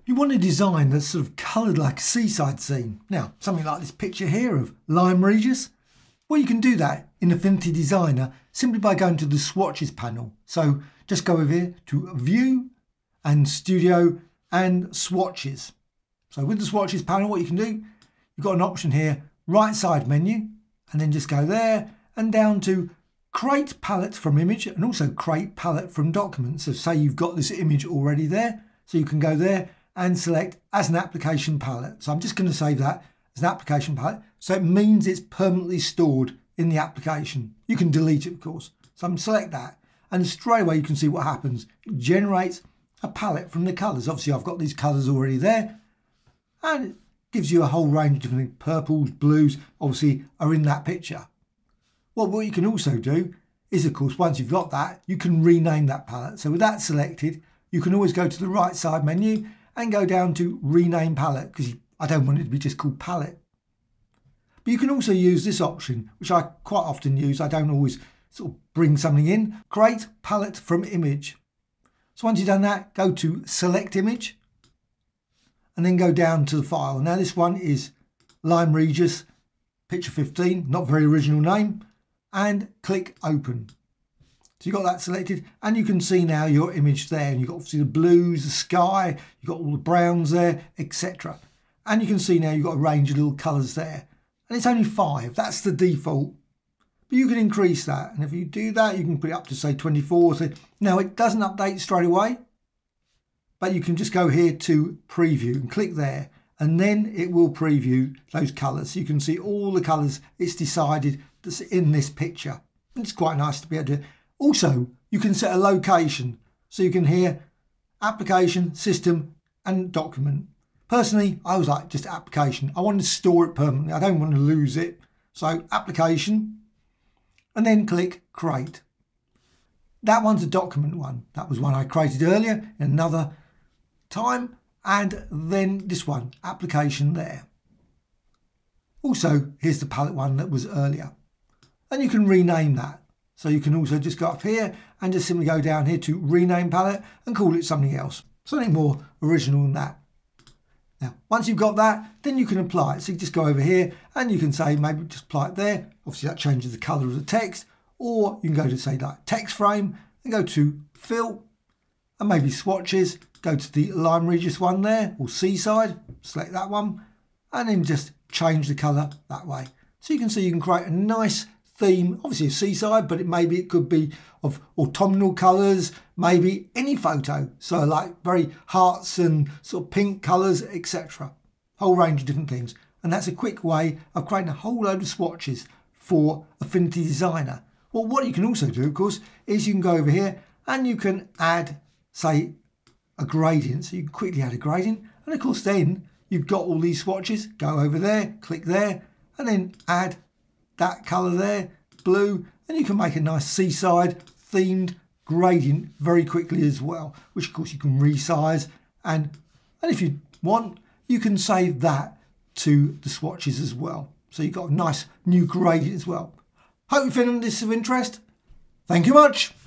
You want a design that's sort of coloured like a seaside scene. Now, something like this picture here of Lime Regis. Well, you can do that in Affinity Designer simply by going to the Swatches panel. So just go over here to View and Studio and Swatches. So with the Swatches panel, what you can do, you've got an option here, right side menu, and then just go there and down to Create Palette from Image and also Create Palette from Document. So say you've got this image already there, so you can go there and select as an application palette. So I'm just going to save that as an application palette. So it means it's permanently stored in the application. You can delete it, of course. So I'm select that, and straight away you can see what happens. It generates a palette from the colours. Obviously I've got these colours already there, and it gives you a whole range of different things. Purples, blues, obviously are in that picture. Well, what you can also do is, of course, once you've got that, you can rename that palette. So with that selected, you can always go to the right side menu and go down to Rename Palette, because I don't want it to be just called Palette. But you can also use this option, which I quite often use. I don't always sort of bring something in. Create Palette from Image. So once you've done that, go to Select Image and then go down to the file. Now this one is Lime Regis Picture 15, not very original name, and click Open. So you've got that selected, and you can see now your image there, and you've got obviously the blues, the sky, you've got all the browns there, etc. And you can see now you've got a range of little colours there, and it's only 5. That's the default, but you can increase that, and if you do that, you can put it up to say 24. So now it doesn't update straight away, but you can just go here to Preview and click there, and then it will preview those colours. So you can see all the colours it's decided that's in this picture. It's quite nice to be able to. Also, you can set a location, so you can hear application, system and document. Personally, I was like just application. I wanted to store it permanently. I don't want to lose it. So application, and then click create. That one's a document one. That was one I created earlier in another time. And then this one, application there. Also, here's the palette one that was earlier. And you can rename that. So you can also just go up here and just simply go down here to Rename Palette and call it something else. Something more original than that. Now, once you've got that, then you can apply it. So you just go over here and you can say, maybe just apply it there. Obviously that changes the colour of the text. Or you can go to say like text frame and go to Fill and maybe Swatches. Go to the Lime Regis one there, or Seaside, select that one, and then just change the colour that way. So you can see you can create a nice theme, obviously a seaside, but maybe it could be of autumnal colours, maybe any photo. So like very hearts and sort of pink colours, etc. Whole range of different things. And that's a quick way of creating a whole load of swatches for Affinity Designer. Well, what you can also do, of course, is you can go over here and you can add, say, a gradient. So you can quickly add a gradient. And of course, then you've got all these swatches. Go over there, click there, and then add that colour there, blue, and you can make a nice seaside themed gradient very quickly as well, which of course you can resize, and if you want, you can save that to the swatches as well. So you've got a nice new gradient as well. Hope you found this of interest. Thank you much.